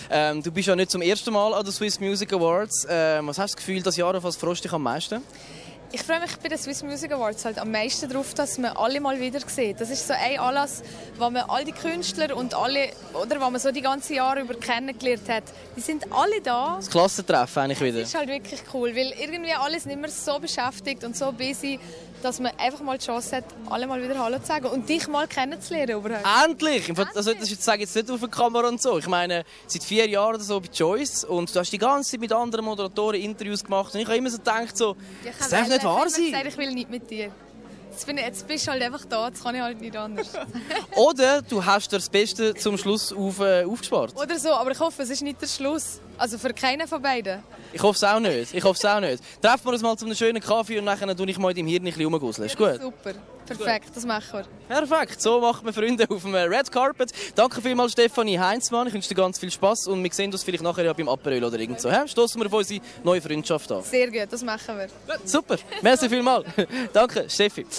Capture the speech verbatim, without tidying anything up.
Ähm, du bist ja nicht zum ersten Mal an den Swiss Music Awards. Ähm, was hast du das Gefühl, das Jahr, auf was freust du dich am meisten? Ich freue mich bei den Swiss Music Awards halt am meisten darauf, dass man alle mal wieder sieht. Das ist so ein Anlass, wo man all die Künstler und alle, oder wo man so die ganzen Jahre über kennengelernt hat, die sind alle da. Das Klassentreffen eigentlich wieder. Das ist halt wirklich cool, weil irgendwie alle sind immer so beschäftigt und so busy, dass man einfach mal die Chance hat, alle mal wieder Hallo zu sagen und dich mal kennenzulernen überhaupt. Endlich! Das solltest du jetzt sagen, jetzt nicht auf der Kamera und so. Ich meine, seit vier Jahren oder so bei Joyce und du hast die ganze Zeit mit anderen Moderatoren Interviews gemacht und ich habe immer so gedacht, so, ja, das darf nicht wahr sein. Ich habe gesagt, ich will nicht mit dir. Jetzt, bin ich, jetzt bist du halt einfach da, jetzt kann ich halt nicht anders. Oder du hast dir das Beste zum Schluss auf, äh, aufgespart. Oder so, aber ich hoffe, es ist nicht der Schluss. Also für keinen von beiden. Ich hoffe es auch nicht. Ich hoffe es auch nicht. Treffen wir uns mal zu einem schönen Kaffee und dann tue ich mal in deinem Hirn ein bisschen rumgusseln. Ist gut? Super. Perfekt, das machen wir. Perfekt, so machen wir Freunde auf dem Red Carpet. Danke vielmals Stefanie Heinzmann, ich wünsche dir ganz viel Spass und wir sehen uns vielleicht nachher ja beim Aperol oder irgend so. Stoßen wir auf unsere neue Freundschaft an. Sehr gut, das machen wir. Gut, super, merci vielmals. Danke, Steffi.